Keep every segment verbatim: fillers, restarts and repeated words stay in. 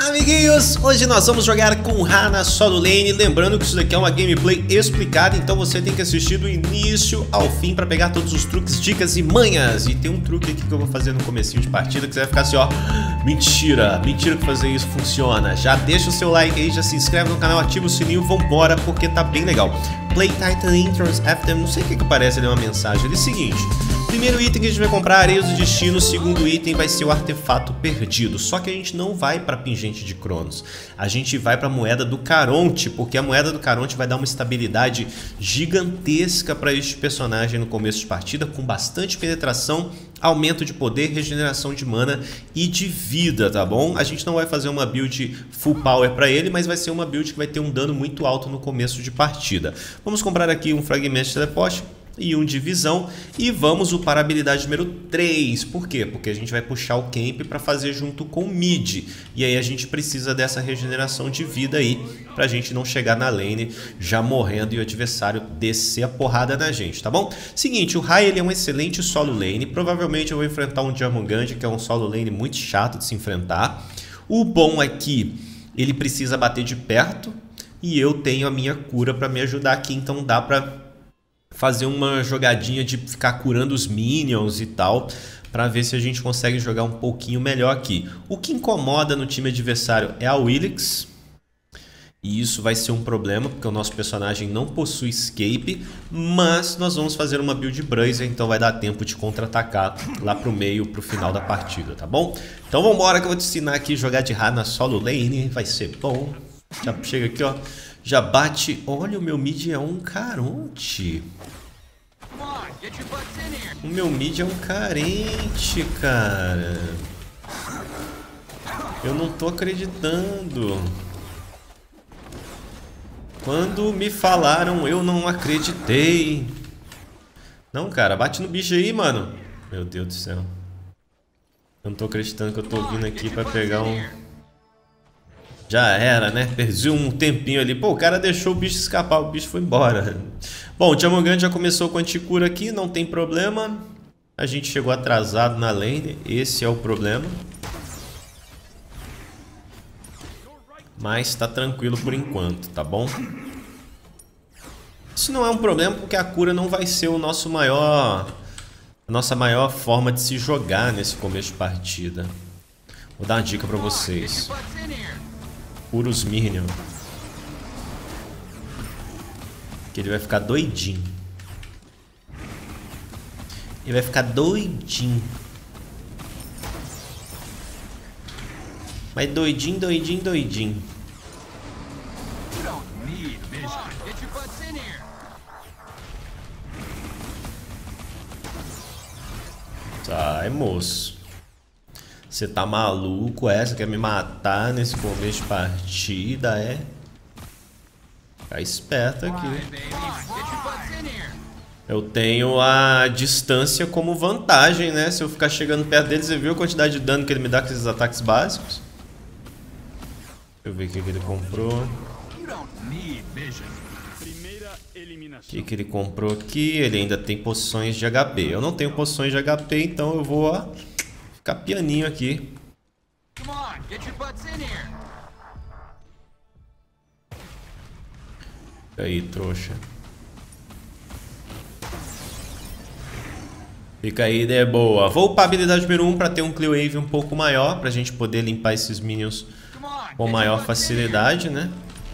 Amiguinhos, hoje nós vamos jogar com Hana solo lane. Lembrando que isso daqui é uma gameplay explicada, então você tem que assistir do início ao fim para pegar todos os truques, dicas e manhas. E tem um truque aqui que eu vou fazer no comecinho de partida que você vai ficar assim, ó, mentira, mentira que fazer isso funciona. Já deixa o seu like aí, já se inscreve no canal, ativa o sininho, vambora, porque tá bem legal. Play Titan Intros After, não sei o que que parece ali uma mensagem. Ele é o seguinte: primeiro item que a gente vai comprar, Areias do Destino. Segundo item vai ser o Artefato Perdido. Só que a gente não vai para Pingente de Cronos. A gente vai para a Moeda do Caronte, porque a Moeda do Caronte vai dar uma estabilidade gigantesca para este personagem no começo de partida, com bastante penetração, aumento de poder, regeneração de mana e de vida, tá bom? A gente não vai fazer uma build full power para ele, mas vai ser uma build que vai ter um dano muito alto no começo de partida. Vamos comprar aqui um Fragmento de Teleporte e um de visão, e vamos upar a habilidade número três. Por quê? Porque a gente vai puxar o camp para fazer junto com o mid, e aí a gente precisa dessa regeneração de vida aí, pra gente não chegar na lane já morrendo e o adversário descer a porrada na gente, tá bom? Seguinte, o Rai ele é um excelente solo lane. Provavelmente eu vou enfrentar um Jormungand, que é um solo lane muito chato de se enfrentar. O bom aqui, ele precisa bater de perto, e eu tenho a minha cura para me ajudar aqui, então dá pra fazer uma jogadinha de ficar curando os minions e tal, para ver se a gente consegue jogar um pouquinho melhor aqui. O que incomoda no time adversário é a Wilix, e isso vai ser um problema, porque o nosso personagem não possui escape, mas nós vamos fazer uma build Bracer, então vai dar tempo de contra-atacar lá pro meio, pro final da partida, tá bom? Então vamos embora que eu vou te ensinar aqui a jogar de Hana solo lane, vai ser bom. Já chega aqui, ó. Já bate. Olha, o meu mid é um Caronte. O meu mid é um carente, cara. Eu não tô acreditando. Quando me falaram, eu não acreditei. Não, cara, bate no bicho aí, mano. Meu Deus do céu. Eu não tô acreditando que eu tô vindo aqui pra pegar um... Já era, né? Perdi um tempinho ali. Pô, o cara deixou o bicho escapar, o bicho foi embora. Bom, o Jormungand já começou com anticura aqui, não tem problema. A gente chegou atrasado na lane, esse é o problema. Mas tá tranquilo por enquanto, tá bom? Isso não é um problema, porque a cura não vai ser o nosso maior... A nossa maior forma de se jogar nesse começo de partida. Vou dar uma dica pra vocês. Cura os minions, que ele vai ficar doidinho. Ele vai ficar doidinho. Mas doidinho, doidinho, doidinho. Sai, moço. Você tá maluco, é? Você quer me matar nesse começo de partida, é? Fica esperto aqui. Eu tenho a distância como vantagem, né? Se eu ficar chegando perto dele, você viu a quantidade de dano que ele me dá com esses ataques básicos? Deixa eu ver o que, que ele comprou. O que, que ele comprou aqui? Ele ainda tem poções de H P. Eu não tenho poções de H P, então eu vou... Ó, ficar pianinho aqui. Aí, trouxa. Fica aí, de boa. Vou upar a habilidade número um para ter um clear wave um pouco maior, pra gente poder limpar esses minions com maior facilidade, né?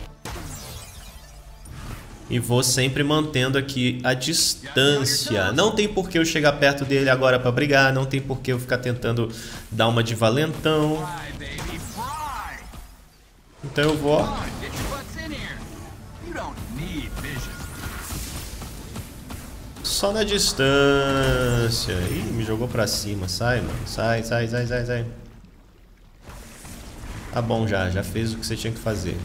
E vou sempre mantendo aqui a distância. Não tem por que eu chegar perto dele agora pra brigar. Não tem por que eu ficar tentando dar uma de valentão. Então eu vou... Só na distância. Ih, me jogou pra cima. Sai, mano. Sai, sai, sai, sai, sai. Tá bom já. Já fez o que você tinha que fazer.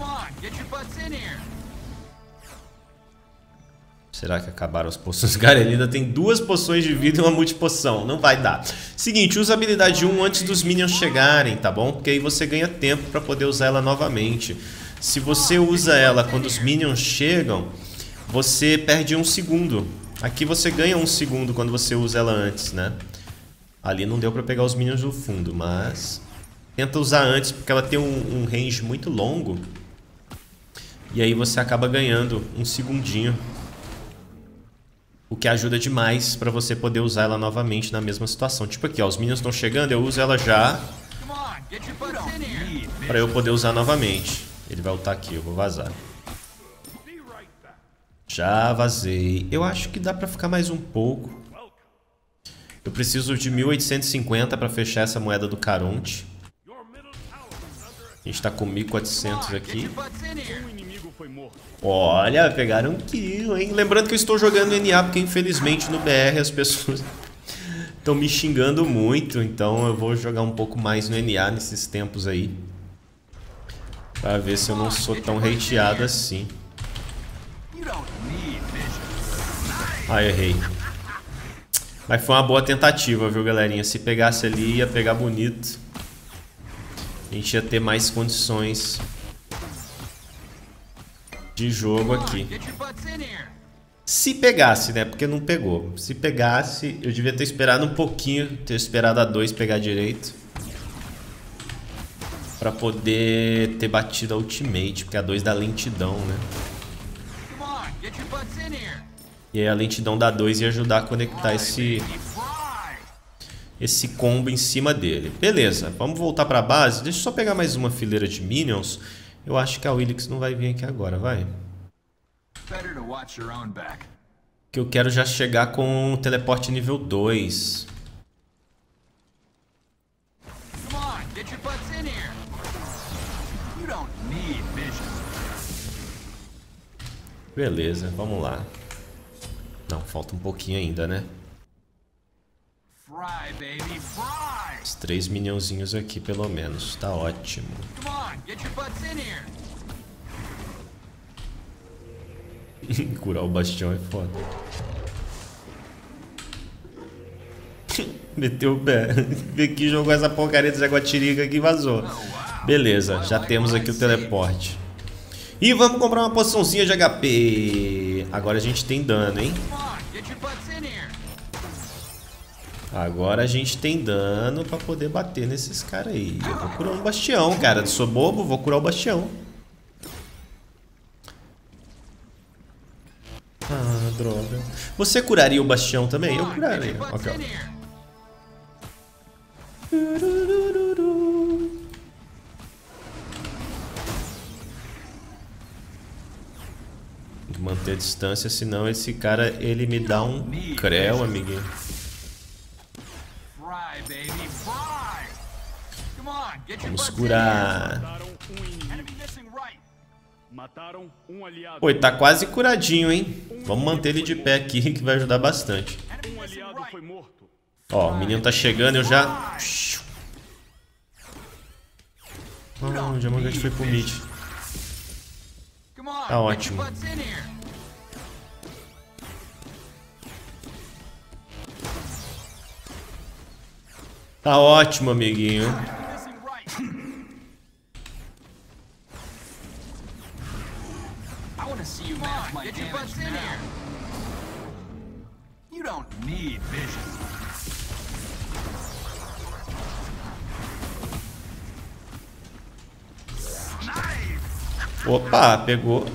Será que acabaram as poções? Cara, ele ainda tem duas poções de vida e uma multipoção. Não vai dar. Seguinte, usa a habilidade um antes dos minions chegarem, tá bom? Porque aí você ganha tempo pra poder usar ela novamente. Se você usa ela quando os minions chegam, você perde um segundo. Aqui você ganha um segundo quando você usa ela antes, né? Ali não deu pra pegar os minions do fundo, mas... Tenta usar antes, porque ela tem um, um range muito longo. E aí você acaba ganhando um segundinho. O que ajuda demais pra você poder usar ela novamente na mesma situação. Tipo aqui, ó, os minions estão chegando, eu uso ela já. Pra eu poder usar novamente. Ele vai ultar aqui, eu vou vazar. Já vazei. Eu acho que dá pra ficar mais um pouco. Eu preciso de mil oitocentos e cinquenta pra fechar essa moeda do Caronte. A gente tá com mil e quatrocentos aqui. Olha, pegaram um kill, hein? Lembrando que eu estou jogando N A, porque infelizmente no B R as pessoas estão me xingando muito. Então eu vou jogar um pouco mais no N A nesses tempos aí. Pra ver se eu não sou tão hateado assim. Ah, errei. Mas foi uma boa tentativa, viu, galerinha? Se pegasse ali, ia pegar bonito. A gente ia ter mais condições de jogo aqui. Se pegasse, né? Porque não pegou. Se pegasse, eu devia ter esperado um pouquinho. Ter esperado a dois pegar direito. Pra poder ter batido a ultimate. Porque a dois dá lentidão, né? E aí a lentidão da dois ia ajudar a conectar esse... Esse combo em cima dele. Beleza, vamos voltar pra base. Deixa eu só pegar mais uma fileira de minions. Eu acho que a Wilix não vai vir aqui agora, vai. Que eu quero já chegar com o teleporte nível dois. Beleza, vamos lá. Não, falta um pouquinho ainda, né? Os três minionzinhos aqui, pelo menos. Tá ótimo. Curar o bastião é foda. Meteu o pé. Aqui jogou essa porcaria de Jaguatirica aqui e vazou. Beleza, já temos aqui o teleporte. E vamos comprar uma poçãozinha de H P. Agora a gente tem dano, hein? Agora a gente tem dano pra poder bater nesses caras aí. Eu vou curar um bastião, cara. Sou bobo, vou curar o bastião. Ah, droga. Você curaria o bastião também? Eu curaria. Ok, ó. Tem que manter a distância, senão esse cara, ele me dá um creu, amiguinho. Vamos curar. Pô, ele tá quase curadinho, hein? Vamos manter ele de pé aqui, que vai ajudar bastante. Ó, o menino tá chegando, eu já... Ah, o Diamante foi pro mid. Tá ótimo. Tá ótimo, amiguinho. Opa, pegou.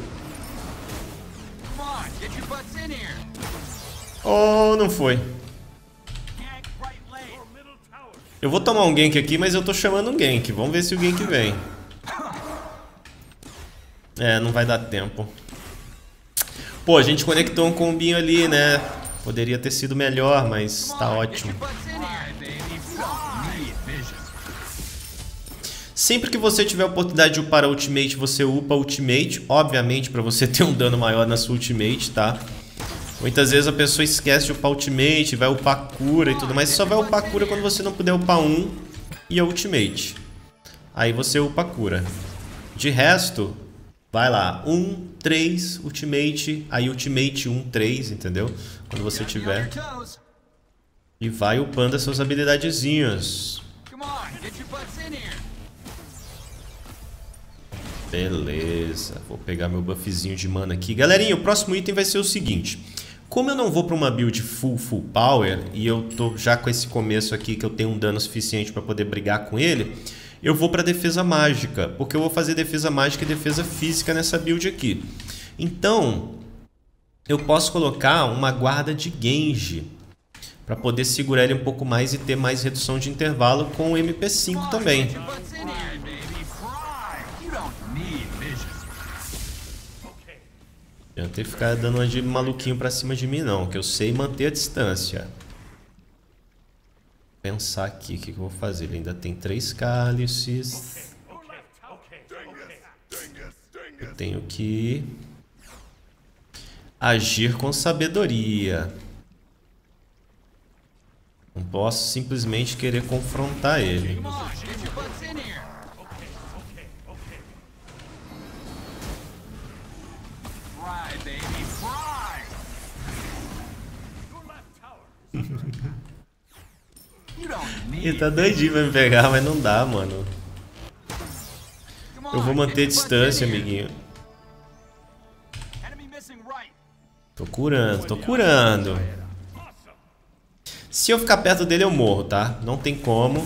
Oh, não foi. Eu vou tomar um gank aqui, mas eu tô chamando um gank. Vamos ver se o gank vem. É, não vai dar tempo. Pô, a gente conectou um combinho ali, né? Poderia ter sido melhor, mas tá ótimo. Sempre que você tiver a oportunidade de upar a ultimate, você upa a ultimate. Obviamente, pra você ter um dano maior na sua ultimate, tá? Muitas vezes a pessoa esquece de upar ultimate, vai upar cura e tudo mais. Você só vai upar cura quando você não puder upar um e a ultimate. Aí você upa cura. De resto, vai lá, um, três, ultimate, aí ultimate um, três, entendeu? Quando você tiver. E vai upando as suas habilidadezinhas. Beleza, vou pegar meu buffzinho de mana aqui. Galerinha, o próximo item vai ser o seguinte. Como eu não vou para uma build full, full power, e eu tô já com esse começo aqui que eu tenho um dano suficiente para poder brigar com ele, eu vou para defesa mágica, porque eu vou fazer defesa mágica e defesa física nessa build aqui. Então, eu posso colocar uma guarda de Genji para poder segurar ele um pouco mais e ter mais redução de intervalo com o M P cinco também. Não tem que ficar dando uma de maluquinho pra cima de mim não, que eu sei manter a distância. Vou pensar aqui o que, que eu vou fazer. Ele ainda tem três cálices. Eu tenho que agir com sabedoria. Não posso simplesmente querer confrontar ele. Ele tá doidinho pra me pegar, mas não dá, mano. Eu vou manter a distância, amiguinho. Tô curando, tô curando. Se eu ficar perto dele, eu morro, tá? Não tem como.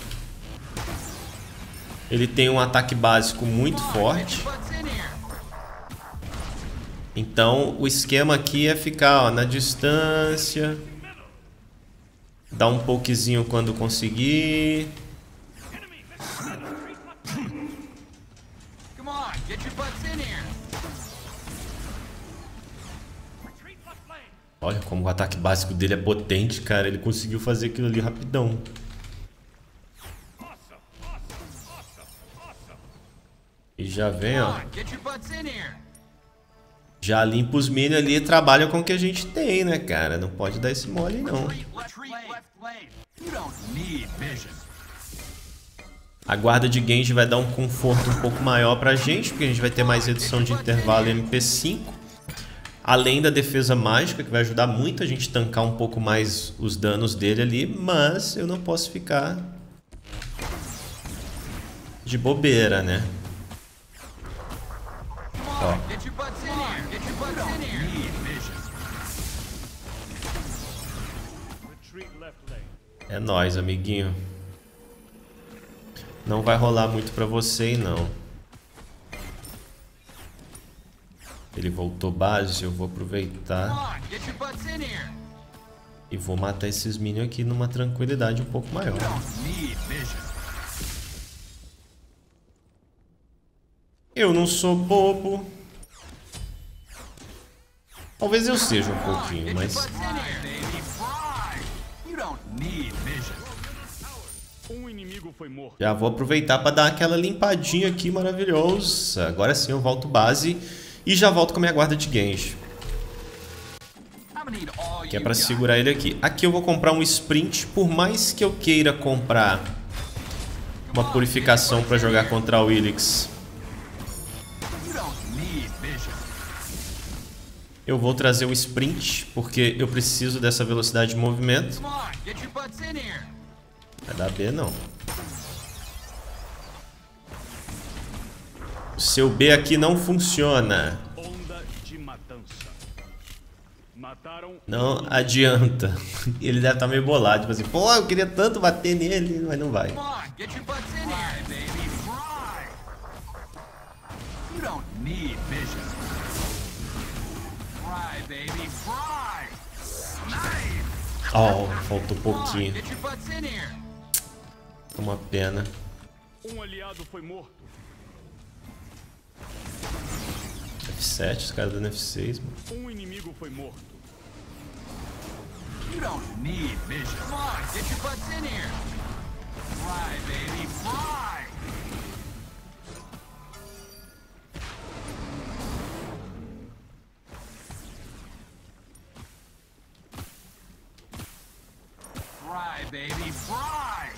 Ele tem um ataque básico muito forte. Então, o esquema aqui é ficar, ó, na distância. Dar um pokezinho quando conseguir. Olha como o ataque básico dele é potente, cara. Ele conseguiu fazer aquilo ali rapidão. E já vem, ó. Já limpa os minions ali e trabalha com o que a gente tem, né, cara? Não pode dar esse mole, não. A guarda de Genji vai dar um conforto um pouco maior pra gente, porque a gente vai ter mais redução de intervalo em M P cinco. Além da defesa mágica, que vai ajudar muito a gente tancar um pouco mais os danos dele ali. Mas eu não posso ficar de bobeira, né? Ó. É nóis, amiguinho. Não vai rolar muito pra você, não. Ele voltou base, eu vou aproveitar e vou matar esses minions aqui numa tranquilidade um pouco maior. Eu não sou bobo. Talvez eu seja um pouquinho, mas... Já vou aproveitar para dar aquela limpadinha aqui maravilhosa. Agora sim eu volto base e já volto com a minha guarda de Genji, que é para segurar ele aqui. Aqui eu vou comprar um sprint, por mais que eu queira comprar uma purificação para jogar contra o Ilix. Eu vou trazer o sprint, porque eu preciso dessa velocidade de movimento. Vai dar B, não. O seu B aqui não funciona. Não adianta. Ele deve estar meio bolado. Tipo assim, pô, eu queria tanto bater nele, mas não vai. Oh, faltou um pouquinho. Uma pena. Um aliado foi morto. F sete, os caras dando F seis, mano. Um inimigo foi morto. You don't need vision. Come on, get your butts in here. Fly, baby, fly. Fly, baby, fly.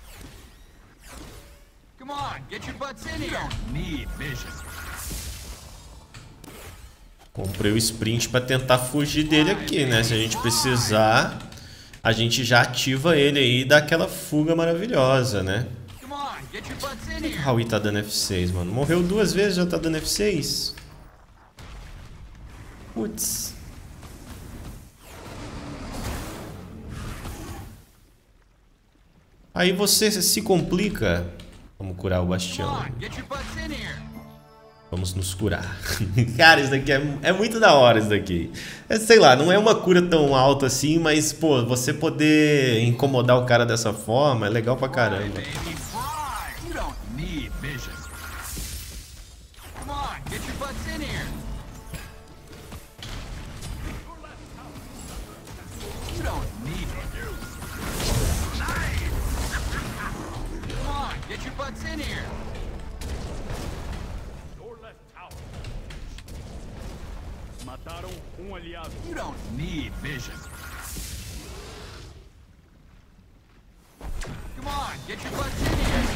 Come on, get your butts in here. You don't need vision. Comprei o sprint para tentar fugir dele aqui, né? Se a gente precisar, a gente já ativa ele aí e dá aquela fuga maravilhosa, né? Por que o Rawi tá dando F seis, mano? Morreu duas vezes e já tá dando F seis? Putz. Aí você se complica. Vamos curar o bastião. Vamos nos curar. Cara, isso daqui é, é muito da hora, isso daqui. É, sei lá, não é uma cura tão alta assim, mas, pô, você poder incomodar o cara dessa forma é legal pra caramba. Mataram um aliado. You don't need vision. Come on, get your butts in here.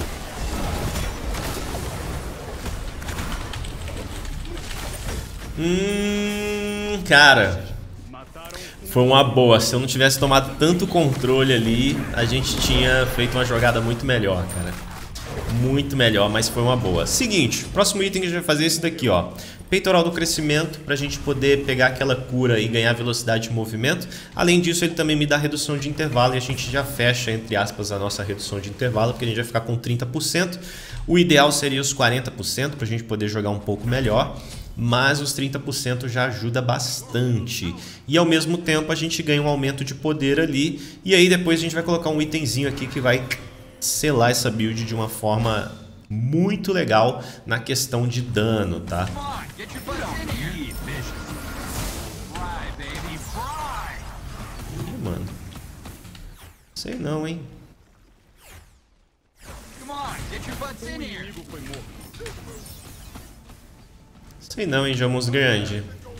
Hum, cara, foi uma boa. Se eu não tivesse tomado tanto controle ali, a gente tinha feito uma jogada muito melhor, cara. Muito melhor, mas foi uma boa. Seguinte, próximo item que a gente vai fazer é esse daqui, ó. Peitoral do crescimento, pra gente poder pegar aquela cura e ganhar velocidade de movimento. Além disso, ele também me dá redução de intervalo e a gente já fecha, entre aspas, a nossa redução de intervalo, porque a gente vai ficar com trinta por cento. O ideal seria os quarenta por cento pra gente poder jogar um pouco melhor, mas os trinta por cento já ajuda bastante. E ao mesmo tempo a gente ganha um aumento de poder ali. E aí depois a gente vai colocar um itemzinho aqui que vai selar essa build de uma forma muito legal na questão de dano, tá? Ih, mano. Sei não, hein? Sei não, hein, Jamus Grande.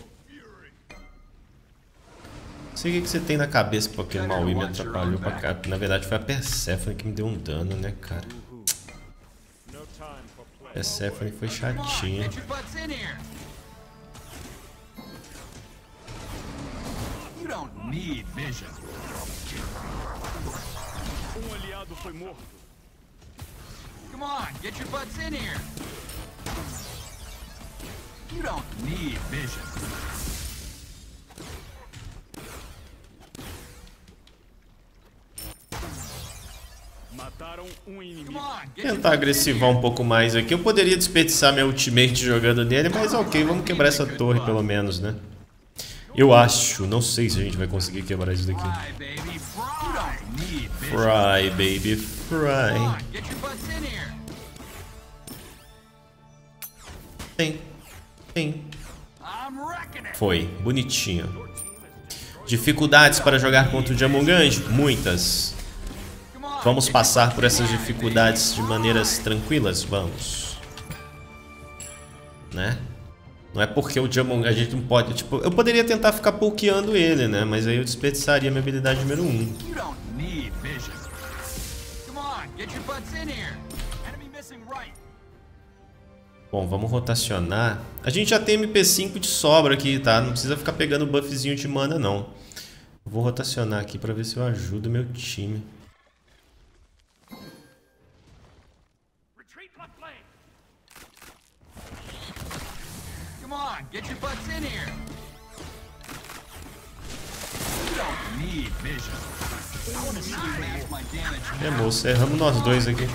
Não sei o que você tem na cabeça porque aquele Maui me atrapalhou pra cá. Na verdade foi a Persephone que me deu um dano, né, cara? Persephone foi chatinha. Um aliado foi morto. Come on, get your butts in here. You don't need vision. Mataram um inimigo. Tentar agressivar um pouco mais aqui. Eu poderia desperdiçar meu ultimate jogando nele, mas ok, vamos quebrar essa torre pelo menos, né? Eu acho, não sei se a gente vai conseguir quebrar isso daqui. Fry, baby, fry. Tem, tem. Foi, bonitinho. Dificuldades para jogar contra o Jamunganji? Muitas. Vamos passar por essas dificuldades de maneiras tranquilas? Vamos. Né? Não é porque o Jamunganji, a gente não pode, tipo, eu poderia tentar ficar pokeando ele, né? Mas aí eu desperdiçaria minha habilidade número um. Bom, vamos rotacionar. A gente já tem M P cinco de sobra aqui, tá? Não precisa ficar pegando buffzinho de mana, não. Vou rotacionar aqui pra ver se eu ajudo meu time. Get your butts in here. You don't need vision. I want to see you match my damage. É, moço, erramos nós dois aqui.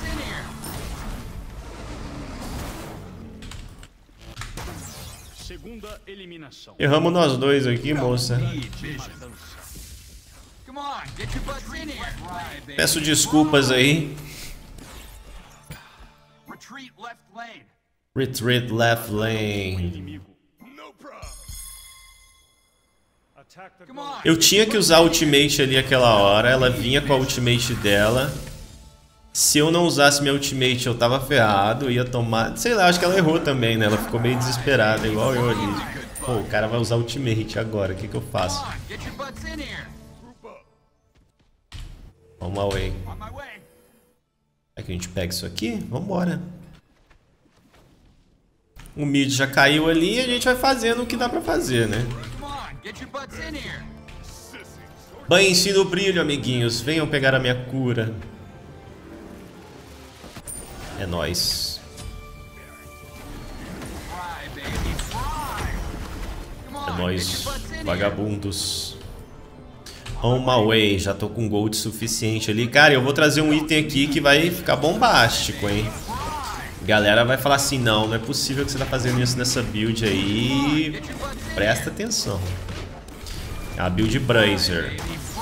Segunda eliminação. Erramos nós dois aqui, moça. Peço desculpas aí. Retreat left lane. Retreat left lane. Eu tinha que usar a ultimate ali aquela hora. Ela vinha com a ultimate dela. Se eu não usasse minha ultimate, eu tava ferrado. Ia tomar... Sei lá, acho que ela errou também, né? Ela ficou meio desesperada, igual eu ali. Pô, o cara vai usar ultimate agora. O que que eu faço? On my way. É que a gente pega isso aqui? Vambora. O mid já caiu ali e a gente vai fazendo o que dá pra fazer, né? Banhe-se no brilho, amiguinhos. Venham pegar a minha cura. É nóis. É nóis, vagabundos. On my way, já tô com gold suficiente ali. Cara, eu vou trazer um item aqui que vai ficar bombástico, hein? Galera vai falar assim, não, não é possível que você tá fazendo isso nessa build aí. Presta atenção. É a build Bracer.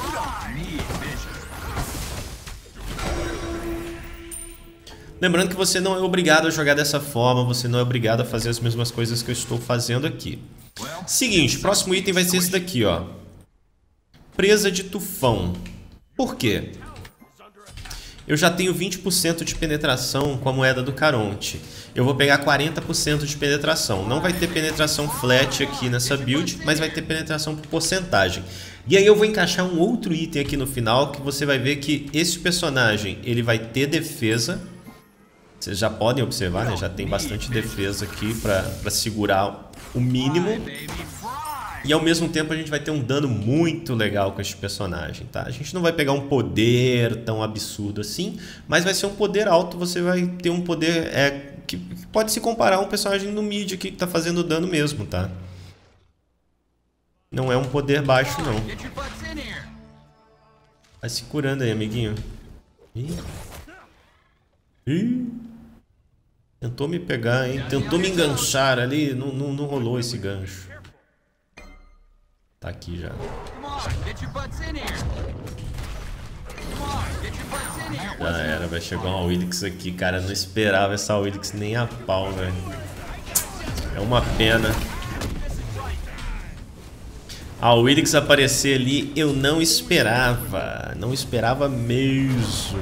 Lembrando que você não é obrigado a jogar dessa forma, você não é obrigado a fazer as mesmas coisas que eu estou fazendo aqui. Seguinte, próximo item vai ser esse daqui, ó. Presa de tufão. Por quê? Eu já tenho vinte por cento de penetração com a moeda do Caronte. Eu vou pegar quarenta por cento de penetração. Não vai ter penetração flat aqui nessa build, mas vai ter penetração por porcentagem. E aí eu vou encaixar um outro item aqui no final, que você vai ver que esse personagem, ele vai ter defesa. Vocês já podem observar, né? Já tem bastante defesa aqui para segurar o mínimo. E ao mesmo tempo a gente vai ter um dano muito legal com este personagem, tá? A gente não vai pegar um poder tão absurdo assim, mas vai ser um poder alto, você vai ter um poder é, que pode se comparar a um personagem no mid aqui que tá fazendo dano mesmo, tá? Não é um poder baixo, não. Vai se curando aí, amiguinho. Ih. Ih. Tentou me pegar, hein? Tentou me enganchar ali, não, não, não rolou esse gancho. Tá aqui já. Já era, vai chegar uma Wilix aqui, cara. Eu não esperava essa Wilix nem a pau, velho. É uma pena. A Wilix aparecer ali, eu não esperava. Não esperava mesmo.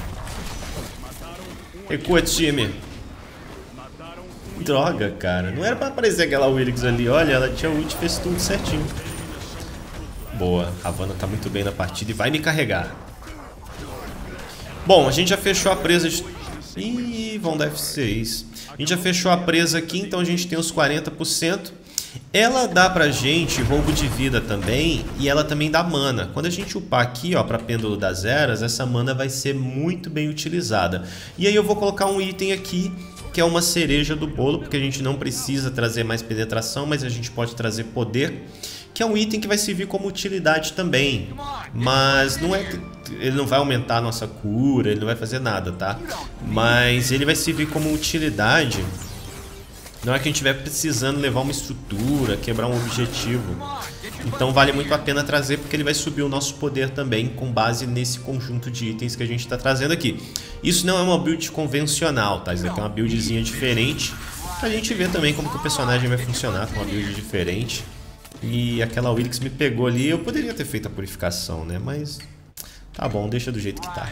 Recua, time. Droga, cara. Não era pra aparecer aquela Wilix ali. Olha, ela tinha ult e fez tudo certinho. Boa, a Havana tá muito bem na partida e vai me carregar. Bom, a gente já fechou a presa de... Ih, vão dar F seis. A gente já fechou a presa aqui, então a gente tem os quarenta por cento. Ela dá pra gente roubo de vida também e ela também dá mana. Quando a gente upar aqui, ó, pra Pêndulo das Eras, essa mana vai ser muito bem utilizada. E aí eu vou colocar um item aqui, que é uma cereja do bolo, porque a gente não precisa trazer mais penetração, mas a gente pode trazer poder, que é um item que vai servir como utilidade também, mas não é, ele não vai aumentar a nossa cura, ele não vai fazer nada, tá? Mas ele vai servir como utilidade na hora que a gente estiver precisando levar uma estrutura, quebrar um objetivo. Então vale muito a pena trazer, porque ele vai subir o nosso poder também com base nesse conjunto de itens que a gente está trazendo aqui. Isso não é uma build convencional, tá? Isso aqui é uma buildzinha diferente, pra gente ver também como que o personagem vai funcionar com uma build diferente. E aquela Wilix me pegou ali, eu poderia ter feito a purificação, né? Mas tá bom, deixa do jeito que tá.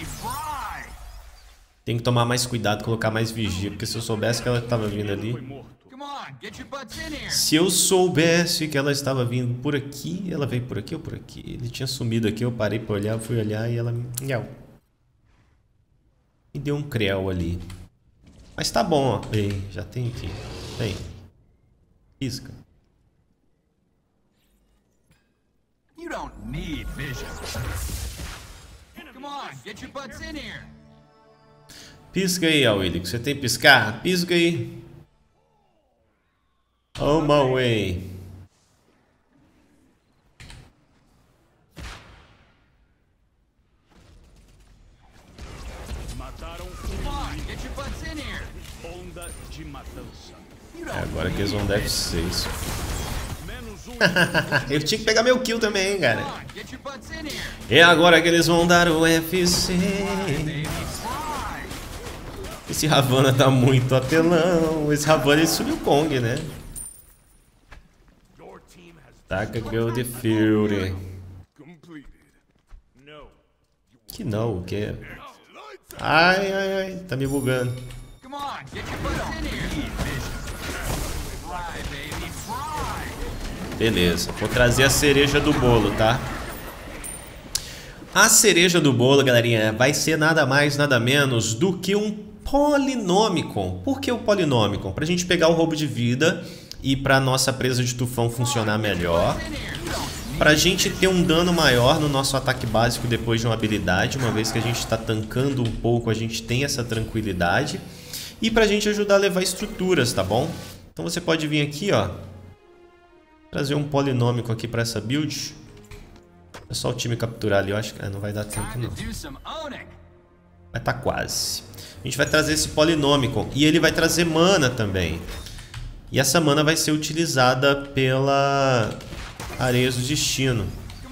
Tem que tomar mais cuidado, colocar mais vigia, porque se eu soubesse que ela estava vindo ali... Se eu soubesse que ela estava vindo por aqui, ela veio por aqui ou por aqui? Ele tinha sumido aqui, eu parei pra olhar, fui olhar e ela... Me deu um creu ali. Mas tá bom, ó. Ei, já tem aqui. Tem. Pisca. You don't need vision. Come on, get your butts in here. Pisca aí, Wilix. Você tem piscar? Pisca aí. On my way. Mataram. Come on, get your butts in here. Onda de matança. É agora que eles vão dar F seis. Eu tinha que pegar meu kill também, cara. É agora que eles vão dar o F seis. Esse Havana tá muito apelão. Esse Havana ele subiu o Kong, né? Taca Girl de Fury. Que não, o que? Ai, ai, ai, tá me bugando. Beleza, vou trazer a cereja do bolo, tá? A cereja do bolo, galerinha, vai ser nada mais, nada menos do que um Polinômicon. Por que o Polinômicon? Pra gente pegar o roubo de vida e pra nossa presa de tufão funcionar melhor. Pra gente ter um dano maior no nosso ataque básico depois de uma habilidade. Uma vez que a gente tá tancando um pouco, a gente tem essa tranquilidade. E pra gente ajudar a levar estruturas, tá bom? Então você pode vir aqui, ó. Trazer um polinômico aqui pra essa build. É só o time capturar ali, eu acho que ah, não vai dar tempo não. Mas tá quase. A gente vai trazer esse Polynomicon e ele vai trazer mana também. E essa mana vai ser utilizada pela Areias do Destino.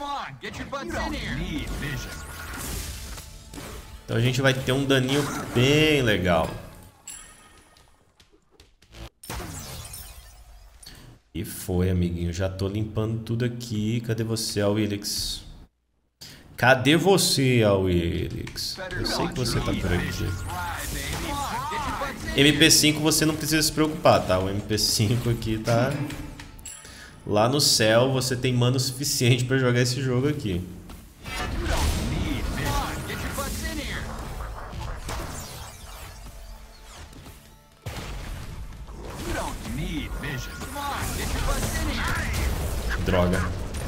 Então a gente vai ter um daninho bem legal. E foi, amiguinho. Já tô limpando tudo aqui. Cadê você, Awilix? Cadê você, Awilix? Eu sei que você tá por aqui. M P cinco você não precisa se preocupar, tá? O M P cinco aqui tá... Lá no céu você tem mana o suficiente pra jogar esse jogo aqui. Droga.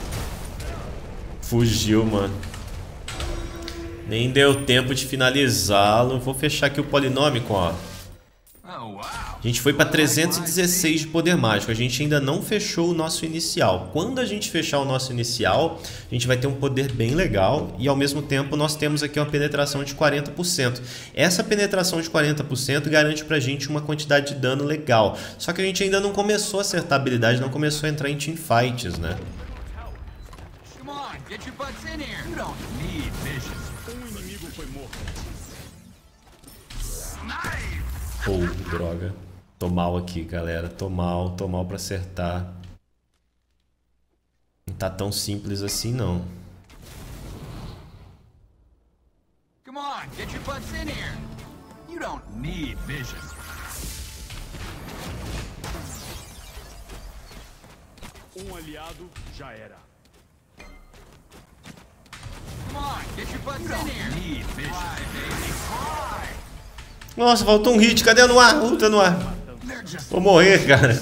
Fugiu, mano. Nem deu tempo de finalizá-lo. Vou fechar aqui o Polynomicon, ó. A gente foi para trezentos e dezesseis de poder mágico. A gente ainda não fechou o nosso inicial. Quando a gente fechar o nosso inicial, a gente vai ter um poder bem legal. E ao mesmo tempo nós temos aqui uma penetração de quarenta por cento. Essa penetração de quarenta por cento garante pra gente uma quantidade de dano legal. Só que a gente ainda não começou a acertar a habilidade, não começou a entrar em teamfights, né? Pô, oh, droga. Tô mal aqui, galera. Tô mal, tô mal pra acertar. Não tá tão simples assim, não. Come on, get your butts in here. You don't need vision. Um aliado já era. Come on, get your butts in here. Need vision. Nossa, faltou um hit. Cadê o Anuar? Puta, Anuar. Vou morrer, cara.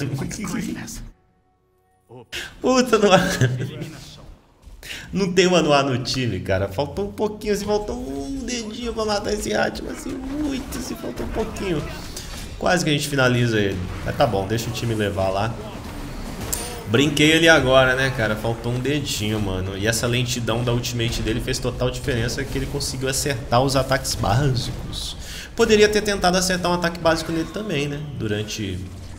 Puta, Anuar. Não tem um Anuar no time, cara. Faltou um pouquinho, assim, faltou um dedinho pra matar esse Hatchman, assim, muito, assim, faltou um pouquinho. Quase que a gente finaliza ele. Mas tá bom, deixa o time levar lá. Brinquei ali agora, né, cara? Faltou um dedinho, mano. E essa lentidão da ultimate dele fez total diferença, que ele conseguiu acertar os ataques básicos. Poderia ter tentado acertar um ataque básico nele também, né? Durante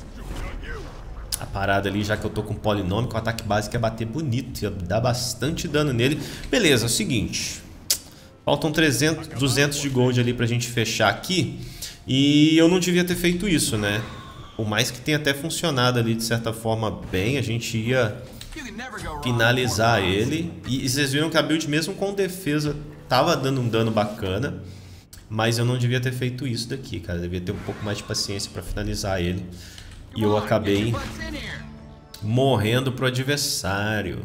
a parada ali, já que eu tô com Polynomicon, o ataque básico ia bater bonito, ia dar bastante dano nele. Beleza, é o seguinte. Faltam trezentos, duzentos de gold ali pra gente fechar aqui. E eu não devia ter feito isso, né? Por mais que tenha até funcionado ali de certa forma bem, a gente ia finalizar ele. E vocês viram que a build mesmo com defesa tava dando um dano bacana. Mas eu não devia ter feito isso daqui, cara. Eu devia ter um pouco mais de paciência pra finalizar ele. E eu acabei morrendo pro adversário.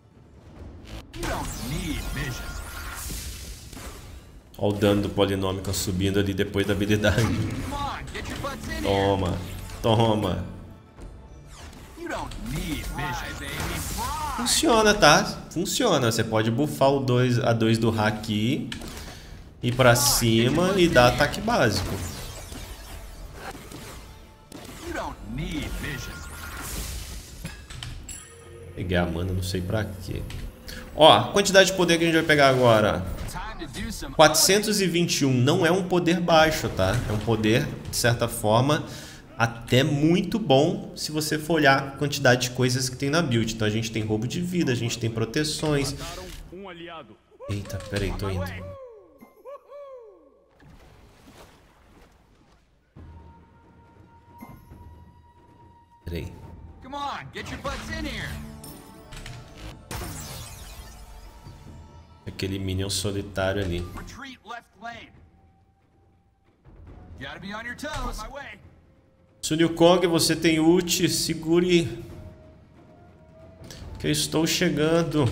Olha o dano do Polynomicon subindo ali depois da habilidade. Toma, toma. Funciona, tá? Funciona. Você pode buffar o dois a dois do Haki, ir pra cima e dar ataque básico. Peguei a mana, não sei pra quê. Ó, a quantidade de poder que a gente vai pegar agora. quatrocentos e vinte e um não é um poder baixo, tá? É um poder, de certa forma, até muito bom se você for olhar a quantidade de coisas que tem na build. Então a gente tem roubo de vida, a gente tem proteções. Eita, peraí, tô indo. Peraí. Come on, get your butts in here. Aquele minion solitário ali. Sun Wukong, você tem ult, segure. Que eu estou chegando.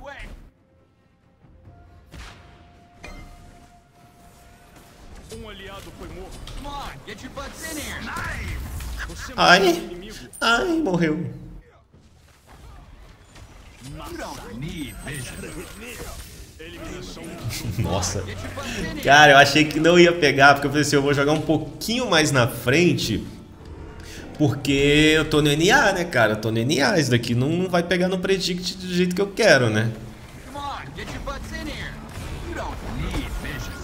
Um aliado foi morto. Come on, get your butts in here. Ai, ai, morreu. Nossa. Cara, eu achei que não ia pegar, porque eu pensei, eu vou jogar um pouquinho mais na frente, porque eu tô no N A, né, cara? Eu tô no N A, isso daqui não vai pegar no predict do jeito que eu quero, né? get your butts in here. You don't need vision.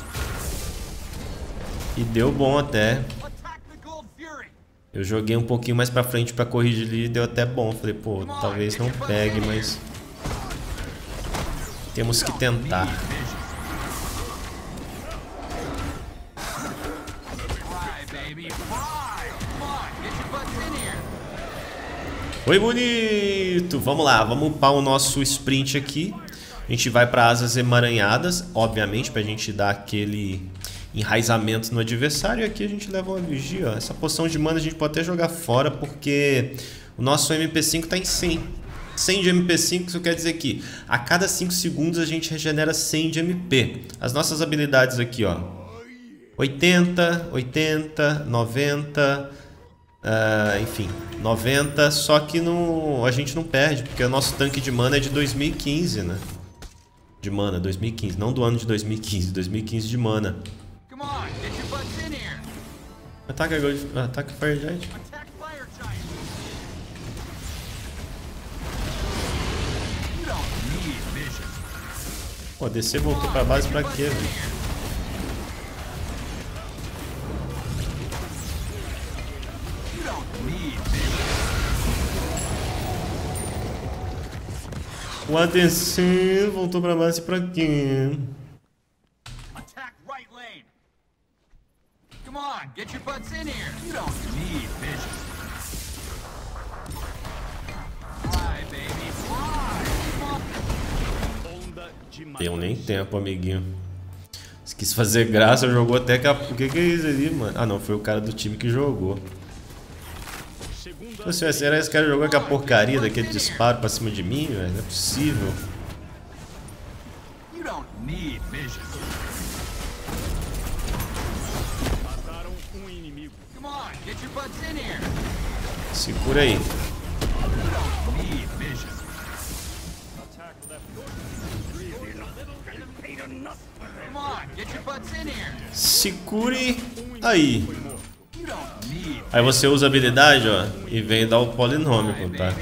E deu bom até. Attack the Gold Fury. Eu joguei um pouquinho mais pra frente pra corrigir ali e deu até bom. Falei, pô, talvez não pegue, mas temos que tentar. Foi bonito! Vamos lá, vamos upar o nosso sprint aqui. A gente vai para asas emaranhadas, obviamente, pra gente dar aquele enraizamento no adversário. E aqui a gente leva uma vigia, ó. Essa poção de mana a gente pode até jogar fora, porque o nosso M P cinco tá em cem. cem de M P cinco, isso quer dizer que a cada cinco segundos a gente regenera cem de M P. As nossas habilidades aqui, ó. oitenta, oitenta, noventa... Uh, enfim, noventa, só que no, a gente não perde, porque o nosso tanque de mana é de dois mil e quinze, né? De mana, dois mil e quinze, não do ano de dois mil e quinze, dois mil e quinze de mana. Ataque agora, ataque Fire Giant. Pô, D C voltou pra base pra quê, velho? O A D C voltou pra base pra quê? Attack right lane. Come on, get your butts in here. You don't need vision. Fly, baby, fly. Deu nem tempo, amiguinho. Se quis fazer graça, jogou até que a... O que que é isso ali, mano? Ah, não, foi o cara do time que jogou. Se será esse cara jogou aquela porcaria daquele disparo pra cima de mim, velho? Não é possível. Segura aí. Segure aí. Aí você usa a habilidade, ó, e vem dar o polinômico, tá?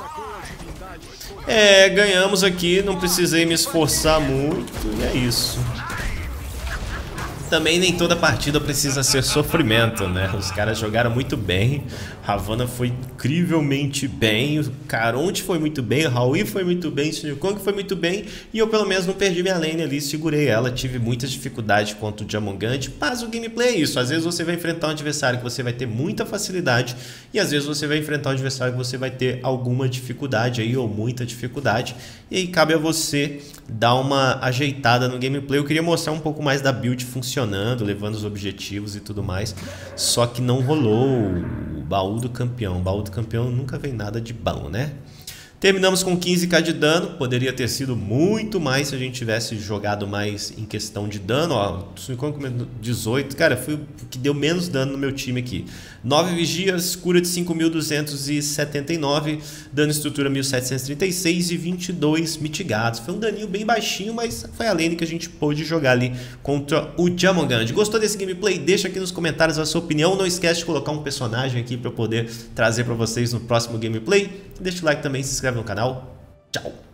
É, ganhamos aqui, não precisei me esforçar muito, e é isso. Também nem toda partida precisa ser sofrimento, né? Os caras jogaram muito bem, Ravana foi incrivelmente bem, o Caronte foi muito bem, o Raui foi muito bem, o Shinji Kong foi muito bem, e eu pelo menos não perdi minha lane ali, segurei ela, tive muitas dificuldades contra o Jamongant, mas o gameplay é isso, às vezes você vai enfrentar um adversário que você vai ter muita facilidade, e às vezes você vai enfrentar um adversário que você vai ter alguma dificuldade aí, ou muita dificuldade, e aí cabe a você dar uma ajeitada no gameplay. Eu queria mostrar um pouco mais da build funcionando, levando os objetivos e tudo mais, só que não rolou o baú do campeão. O baú do campeão nunca vem nada de bom, né? Terminamos com quinze k de dano, poderia ter sido muito mais se a gente tivesse jogado mais em questão de dano, ó, dezoito, cara, foi o que deu menos dano no meu time aqui. nove vigias, cura de cinco mil duzentos e setenta e nove, dano estrutura mil setecentos e trinta e seis e vinte e dois mitigados. Foi um daninho bem baixinho, mas foi a lane que a gente pôde jogar ali contra o Jamongand. Gostou desse gameplay? Deixa aqui nos comentários a sua opinião. Não esquece de colocar um personagem aqui para eu poder trazer para vocês no próximo gameplay. Deixa o like também, se inscreve no canal. Tchau!